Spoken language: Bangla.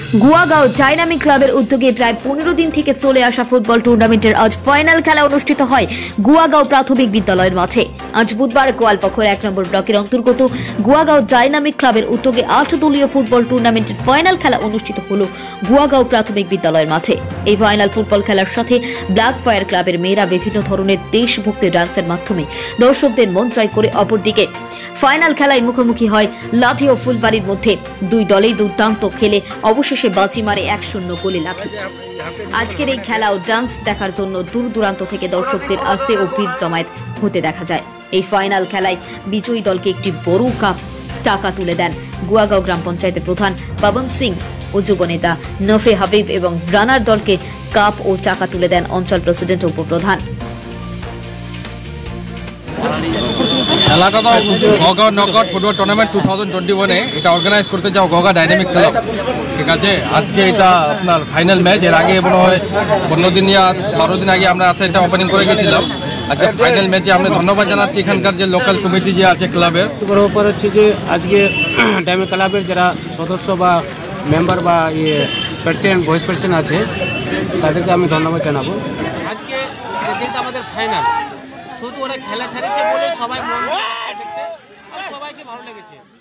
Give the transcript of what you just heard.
গোয়াগাঁও ডাইনামিক ক্লাবের উদ্যোগে প্রায় 15 দিন থেকে চলে আসা ফুটবল টুর্নামেন্টের আজ ফাইনাল খেলা অনুষ্ঠিত হয় গোয়াগাঁও প্রাথমিক বিদ্যালয়ের মাঠে। আজ বুধবার গোয়ালপখর 1 নম্বর ব্লকের অন্তর্গত গোয়াগাঁও ডাইনামিক ক্লাবের উদ্যোগে 8 দলীয় ফুটবল টুর্নামেন্টের ফাইনাল খেলা অনুষ্ঠিত হলো গোয়াগাঁও প্রাথমিক বিদ্যালয়ের মাঠে। এই ফাইনাল ফুটবল খেলার সাথে ব্ল্যাক ফায়ার ক্লাবের মেয়েরা বিভিন্ন ধরনের দেশভক্তি ডান্সের মাধ্যমে দর্শকদের মন জয় করে অপরদিকে ফাইনাল খেলায় মুখোমুখি হয় লাঠি ও ফুলবাড়ির মধ্যে। দুই দলেই দুর্দান্ত খেলে অবশেষে বাজি মারে 1-0 গোলে লাঠি। আজকের এই খেলা ও ডান্স দেখার জন্য দূর দূরান্ত থেকে দর্শকদের আসতে ও ভিড় জমায়েত হতে দেখা যায়। এই ফাইনাল খেলায় বিজয়ী দলকে একটি বড় কাপ টাকা তুলে দেন গোয়াগাঁও গ্রাম পঞ্চায়েতের প্রধান বাবন সিং ও যুবনেতা নফে হাবিব এবং রানার দলকে কাপ ও টাকা তুলে দেন অঞ্চল প্রেসিডেন্ট ও উপপ্রধান। খেলাটা তো গোগাঁও নকআউট ফুটবল টুর্নামেন্ট 2021 এটা অর্গানাইজ করতে যাও গোগাঁও ডাইনামিক ক্লাব, ঠিক আছে। আজকে এটা আপনার ফাইনাল ম্যাচ। এর আগে মনে হয় 15 দিন ইয়া 12 দিন আগে আমরা আসে এটা ওপেনিং করে গেছিলাম। আজকে ফাইনাল ম্যাচে আমরা ধন্যবাদ জানাচ্ছি এখানকার যে লোকাল কমিটি যে আছে ক্লাবের। ব্যাপার হচ্ছে যে আজকে ডাইনামিক ক্লাবের যারা সদস্য বা মেম্বার বা প্রেসিডেন্ট ভাইস প্রেসিডেন্ট আছে তাদেরকে আমি ধন্যবাদ জানাবো। আজকে যেটা আমাদের ফাইনাল, শুধু ওরা খেলা ছাড়িয়েছে বলে সবাই মন দেখতে আর সবাইকে ভালো লেগেছে।